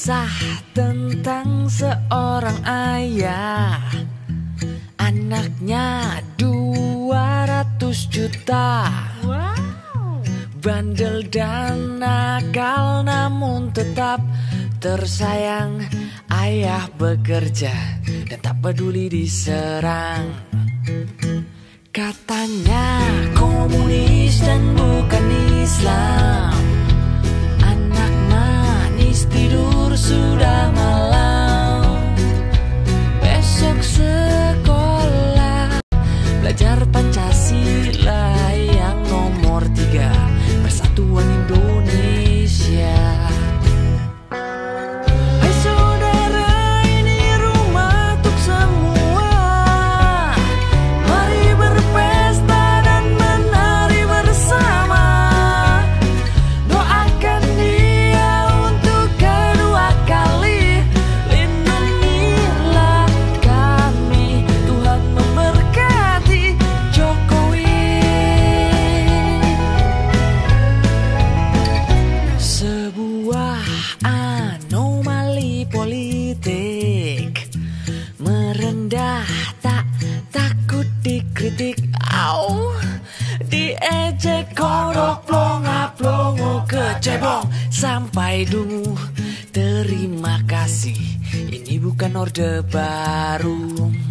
Kisah tentang seorang ayah, anaknya 200 juta. Bandel dan nakal namun tetap tersayang. Ayah bekerja dan tak peduli diserang. Katanya komunis dan bukan Islam. Anak manis tidur sudah malam. Besok sekolah belajar Pancasila yang nomor 3, Persatuan Indonesia. Hai saudara, ini rumah untuk semua. Mari berpesta dan menari bersama. Doakan dia untuk kedua kali. Lindungilah kami, Tuhan memberkati Jokowi. Sebuah anomali politik, merendah tak takut dikritik. Au, diejek kodok plonga-plongo kecebong sampai dungu. Terima kasih, ini bukan orde baru.